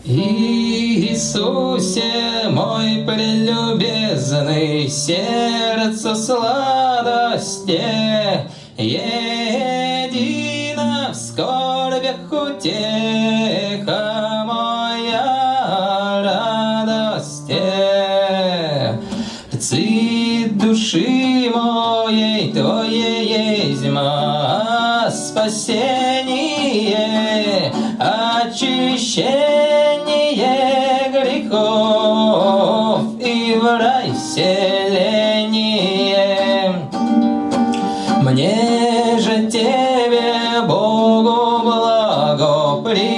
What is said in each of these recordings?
Иисусе мой прелюбезный, сердцу сладости едина в скорбях утеха моя радости. Цвет души моей Твое есть спасение, очищение грехов и в рай вселение. Мне же Тебе, Богу благо,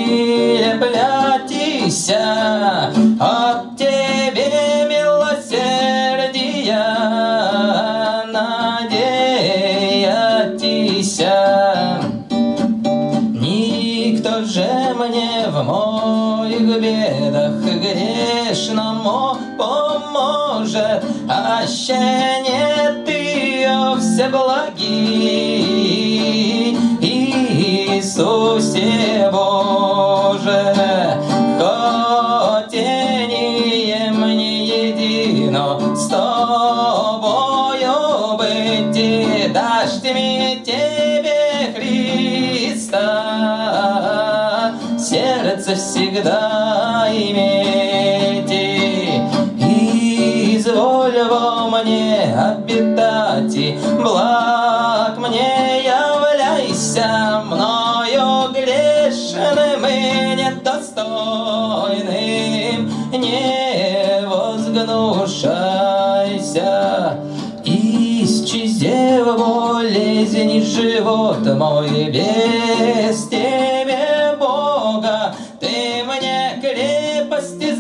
прилепляйтеся, от Тебе милосердия надеятися. Никто же мне в моих бедах грешному поможет, аще не Ты, о всеблагий Иисусе Боже. Хотение мне едино с Тобою быть, и дашь мне Тебе Христа сердце всегда иметь. Изволь во мне обитать, и благ мне являйся, мною грешным и недостойным не возгнушайся. Исчезе болезнь живот мой без Тебе, Бога, Ты мне крепость и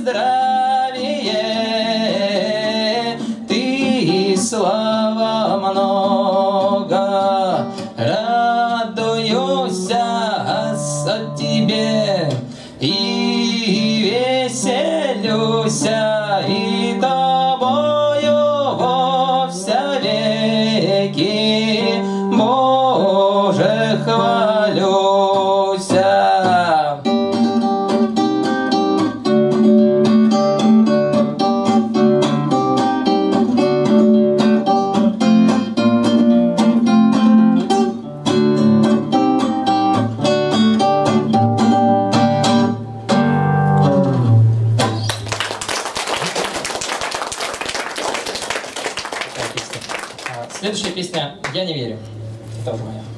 здравие, Ты слава много. Радуюся о Тебе и веселюся, и Тобою во вся веки, Боже, хвалюся. Следующая песня «Я не верю». Тоже моя.